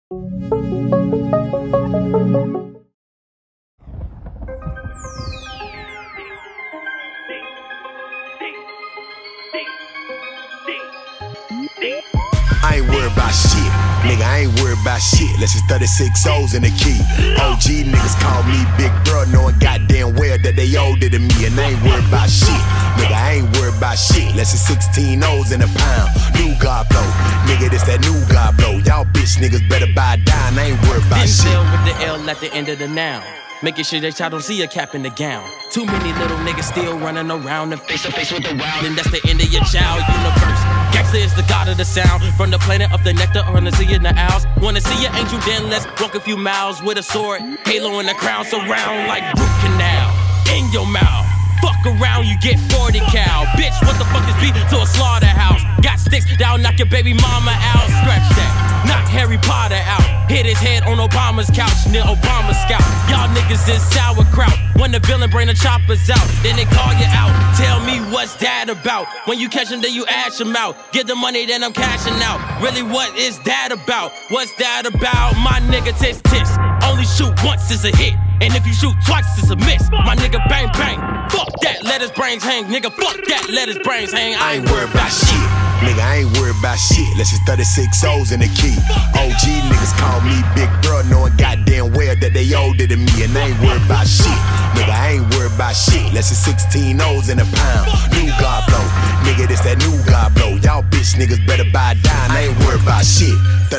I ain't worried about shit, nigga, I ain't worried about shit. Less than 36 O's in the key. OG niggas call me big bro, knowing goddamn well that they older than me. And I ain't worried about shit, nigga, I ain't worried about shit. Less than 16 O's in a pound. New God blow, nigga, this that new God blow. Y'all bitch niggas better buy down, I ain't worried about shit. Denzel with the L at the end of the noun, making sure that y'all don't see a cap in the gown. Too many little niggas still running around and face to face with the wild, and that's the end of your child universe. Gangsta is the god of the sound, from the planet of the nectar on the sea and the owls. Wanna see your angel, then let's walk a few miles with a sword, halo and a crown, surround like root canal in your mouth. Fuck around, you get 40 cal. Bitch, what the fuck is beat to a slaughterhouse? Got sticks that'll knock your baby mama out. Scratch that, knock Harry Potter out. Hit his head on Obama's couch near Obama's scout. Y'all niggas is sauerkraut. When the villain bring the choppers out, then they call you out. Tell me what's that about? When you catch him, then you ash him out. Get the money, then I'm cashing out. Really, what is that about? What's that about? My nigga takes tips. Only shoot once is a hit, and if you shoot twice, it's a miss. My nigga bang bang. Fuck that, let his brains hang. Nigga, fuck that, let his brains hang. I ain't worried about shit, nigga, I ain't worried about shit. Less than 36 O's in the key. OG niggas call me big bro, knowing goddamn well that they older than me. And I ain't worried about shit, nigga, I ain't worried about shit. Less than 16 O's in a pound. New God blow, nigga, this that new God blow. Y'all bitch niggas better buy down, I ain't worried about shit.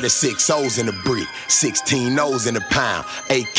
36 O's in the brick, 16 O's in the pound.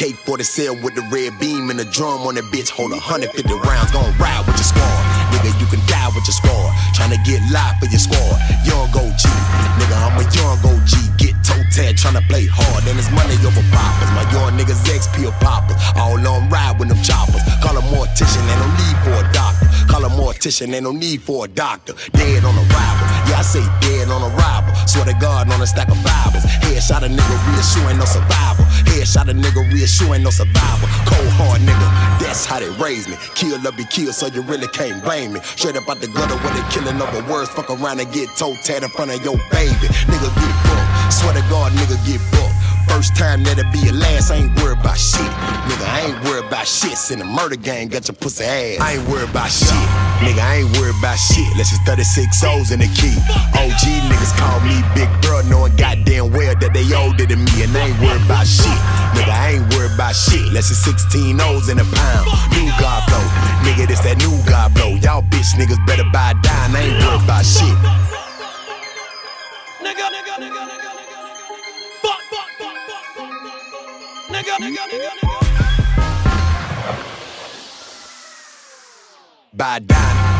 AK-47 with the red beam and the drum on that bitch. Hold 150 rounds, gon' ride with your squad. Nigga, you can die with your squad. Tryna get live for your squad. Young OG, nigga, I'm a young OG. Get toe-tag, tryna play hard. And it's money over poppers. My young niggas XP or poppers. All on ride with them choppers. Call a mortician, ain't no need for a doctor. Call a mortician, ain't no need for a doctor. Dead on arrival, yeah, I say dead on arrival. Swear to God, on a stack of Bibles. Headshot a nigga, real ain't no survival. Headshot a nigga, real ain't no survival. Cold hard nigga, that's how they raised me. Kill or be killed, so you really can't blame me. Straight up out the gutter where they killing over words. Fuck around and get toe-tag in front of your baby. Nigga get booked, swear to God, nigga get booked. First time that'll be your last, I ain't worried about shit. Nigga, I ain't worried about shit. In the murder gang, got your pussy ass. I ain't worried about shit. Nigga, I ain't worried about shit. Less than 36 O's in the key. OG niggas call me big bro, knowing goddamn well that they older than me. And I ain't worried about shit. Nigga, I ain't worried about shit. Less than 16 O's in a pound. New God blow, nigga, this that new God blow. Y'all bitch niggas better buy down, I ain't worried about shit. Nigga, nigga, nigga, nigga, nigga. Fuck, fuck, fuck, fuck, fuck, fuck. Nigga, nigga, nigga, nigga. Buy down.